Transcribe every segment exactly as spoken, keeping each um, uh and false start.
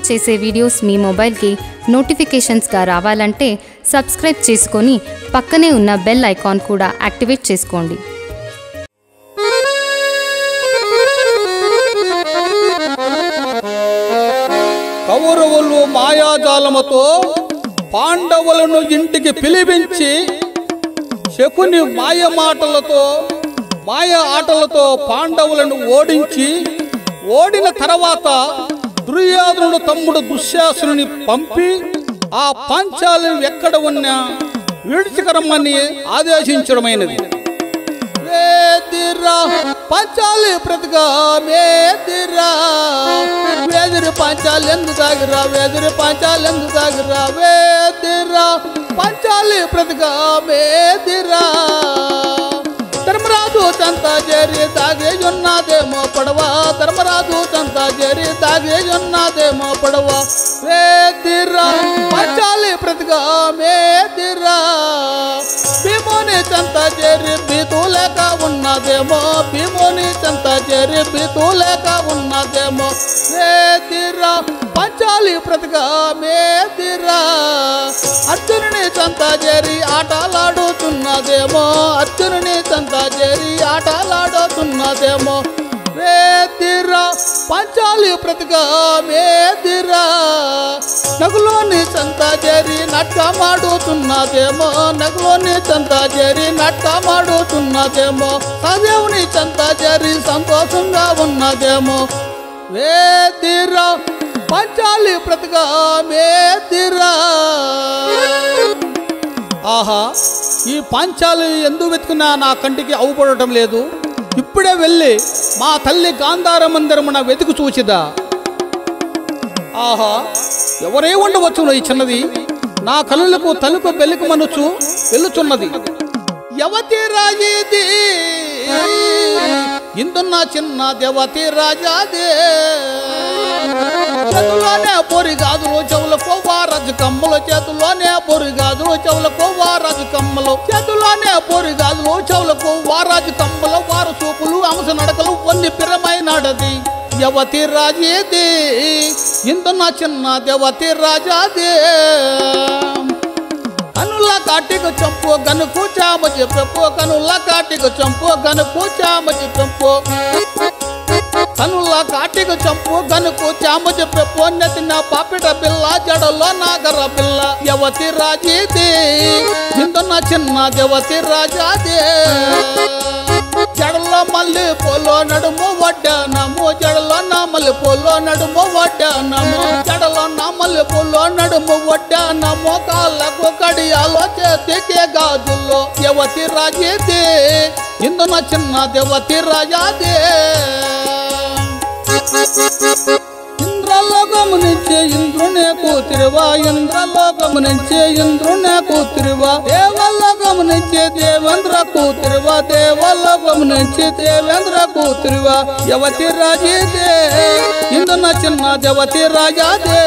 చేసే వీడియోస్ మీ మొబైల్కి నోటిఫికేషన్స్గా రావాలంటే సబ్స్క్రైబ్ చేసుకొని పక్కనే ఉన్న బెల్ ఐకాన్ కూడా యాక్టివేట్ చేసుకోండి. కౌరవులు మాయాజాలముతో పాండవులను ఇంటికి పిలిపించి శకుని మాయ మాటలతో మాయ ఆటలతో పాండవులను ఓడించి ఓడిన తర్వాత దుర్యోధనుడు తమ్ముడు దుశ్శాసనుని పంపి ఆ పాంచాలి ఎక్కడ ఉన్నా విడిచికరమ్మని ఆదేశించడమైనది. వేదిరా పంచాలి ప్రతిగా వేదిరా వేదిరి పంచాలి ఎందు తాగిరా వేదిరి పంచాలి ఎందు తాగిరా వేదిరా పంచాలి ప్రతిగా వేదిరా ధర్మరాజు చంత చేరి తాగే ఉన్నదేమో పడవ ధర్మరాజు చంత చేరి తాగే ఉన్నదేమో పడవ వేదిరా పంచాలి ప్రతిగా వేదిరా భీముని చంత చేరి బీతు లేక ఉన్నదేమో భీముని చంత చేరి బీతు లేక ఉన్నదేమో వేదిరా పంచాలి ప్రతిగా వేదిరా అర్జునుని చంత చేరి ఆటలాడుతున్నదేమో అర్జునుని చంత చేరి ఆటలాడుతున్నదేమో వేదిరా పంచాలి ప్రతిగా వేదిరా నగులోని చంత చేరి నాటకమాడుతున్నదేమో నగులోని చంత చేరి నాటకమాడుతున్నదేమో సదేవుని చంత చేరి సంతోషంగా ఉన్నదేమో వేదిరా పంచాలి ప్రతిగా వేదిరా. ఆహా, ఈ పాంచాలి ఎందుకు వెతికినా నా కంటికి అవుపడటం లేదు. ఇప్పుడే వెళ్ళి మా తల్లి గాంధార మందిరమున వెతికి చూచిదా. ఆహా, ఎవరే ఉండవచ్చును ఈ చిన్నది నా కళ్ళకు తలుపు బెలుకు మనుచు వెళ్ళుచున్నది. యవతి రాజీది ఇందున్న చిన్న దేవతి రాజాదే చేతుల్లోనే పొరి గాజులు చెవులకు వారాజు కమ్మలు చేతుల్లోనే పొరి గాజులు చెవులకు వారాజు కమ్మలు చేతుల్లోనే పొరి గాజులు చెవులకు వారాజు కమ్మలు వారు చూపులు అంశ నడకలు కొన్ని పిరమైనది యవతి రాజేది ఇందున్న చిన్న దేవతి రాజాదే కనుల కాటికు చంపు గనుకు చామచి పెంపు కనుల కాటికు చంపు గనుకు చామచి పెంపు కనుల కాటికు చంపు గనుకు చామచి పెంపు నెత్తిన పాపిట పిల్ల జడలో నాగర పిల్ల యవతి రాజీది ఇందున్న చిన్న దేవతి రాజాదే జడలో మల్లి పోలో నడుము వడ్డానము జడలో నా మల్లి పోలో నడుము వడ్డానము జడలో నా మల్లి పోలో నడుము వడ్డానము కాళ్ళకు కడియాలో చేతికి గాజుల్లో యవతి రాజేది ఇందున చిన్న దేవతి రాజాదే ఇంద్రలోకము నుంచే ఇంద్రునే కూతురువా ఇంద్రలోకము నుంచే ఇంద్రునే కూతురువా దేవలోకము నుంచే దేవేంద్ర కూతురువా దేవలోకము నుంచి దేవేంద్ర కూతురువా యవతి రాజేదే ఇందున చిన్న దేవతి రాజాదే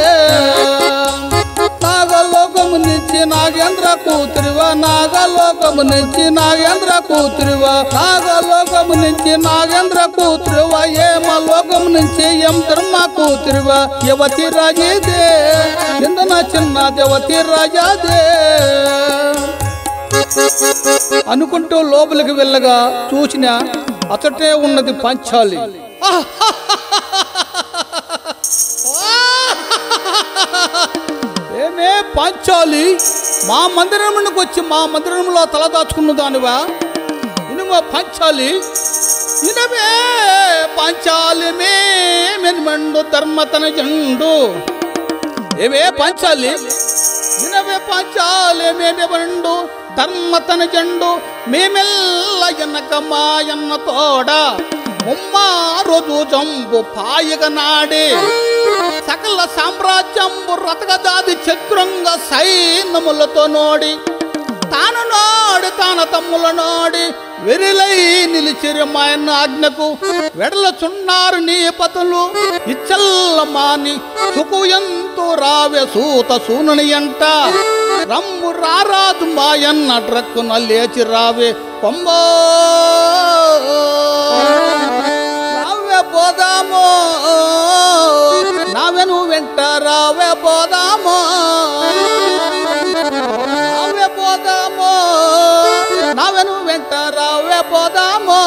నాగలోకము నుంచి నాగేంద్ర కూతురువా నాగలోకము నుంచి నాగేంద్ర కూతురువా నాగలోకము నుంచి నాగేంద్ర కూతురువా ఏమలోకము నుంచి ఎం ధర్మ కూతురువా యవతి రాజేదే ఇందున చిన్న దేవతి రాజాదే అనుకుంటూ లోపలికి వెళ్ళగా చూసిన అతటే ఉన్నది పంచాలి. ఏమే పాంచాలి మా మందిరమునికి వచ్చి మా మందిరంలో తలదాచుకున్న దానివా ఇనుమ పాంచాలి ఇనమే పాంచాలి మేమెండు ధర్మతన జండు ఏవే పాంచాలి ఇనవే పాంచాలి మేమెండు ధర్మతన జండు మేమెల్ల ఎన్నక మాయన్న తోడ ఉమ్మా రోజు జంబు పాయగ నాడే సకల సామ్రాజ్యంబు రతగదాది చక్రంగ సైన్యములతో నోడి తాను నోడి తాన తమ్ముల నోడి వెరిలై నిలిచిరి మాయన్న ఆజ్ఞకు వెడలచున్నారు నీ పతులు ఇచ్చల్ల మాని సుకు ఎంతో రావే సూత సూనని అంట రమ్ము రారాజు మాయన్న డ్రక్కున లేచి రావే కొంబో రావే పోదామో నావెను వెంట రావే పోదామో రావే పోదామో నావెను వెంట రావే పోదామో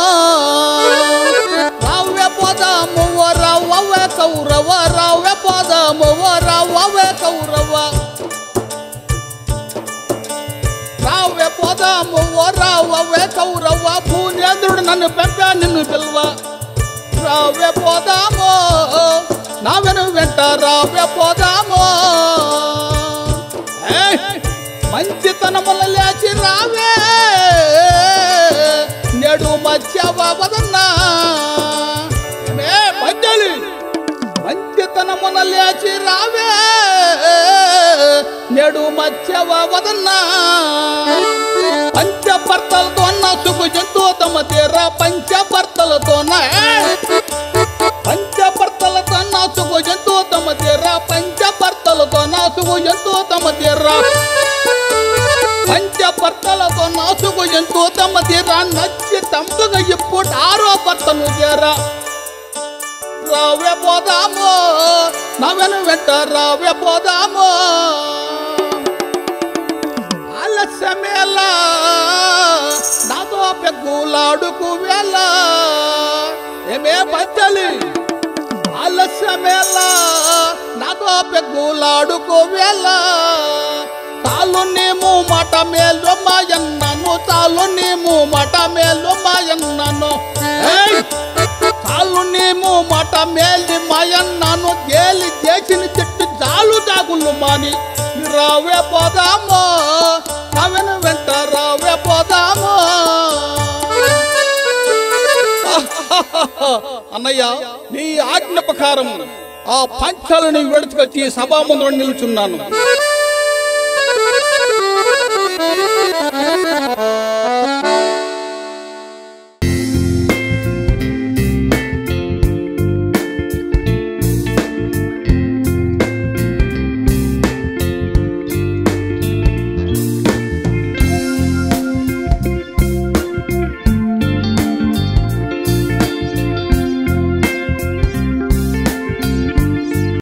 రావే పోదాము ఓ రావే కౌరవ రావే పోదాము ఓ రావే కౌరవ రావే పోదాము ఓ రావే కౌరవ భూనేంద్రుడు నన్ను పెంపా నిన్ను పిల్వ రావే పోదామో నావెను వెంట రావే పోదామో మంచితనముల లేచి రావే నేడు మధ్యవ వదన్నా పద్దలి మంచితనముల లేచి రావే నేడు మధ్యవ వదన్నా పంచభర్తలతో సుఖ జంతు తమ తీరా పంచభర్తలతో పంచభర్తలతో సుఖ జంతు తమ తీరా పంచభర్తలతో సుఖ జంతు తమ తీరా పంచభర్తలతో నాసుకు జంతు తమ తీరా నచ్చి తంపుగా ఇప్పుడు ఆరో భర్తను తీరా రావే పోదామో నవెను వెంట రావే పోదామో ఆలస్యమేలా నాతో పెగ్గులాడుకు వేళ ఏమే పచ్చలి ఆలస్యమేలా నాతో పెగ్గులాడుకు వేళ తాలు నీము మాట మేలు మాయన్నను తాలు నీము మాట మేలు మాయన్నను తాలు నీము మాట మేలి మాయన్నను గేలి చేసిన చెట్టు జాలు జాగులు మాని రావే పోదామో నవెను వెంట రావే పోదామో అన్నయ్య నీ ఆజ్ఞ ప్రకారం ఆ పంచాలని విడుచుకొచ్చి సభా ముందు నిలుచున్నాను.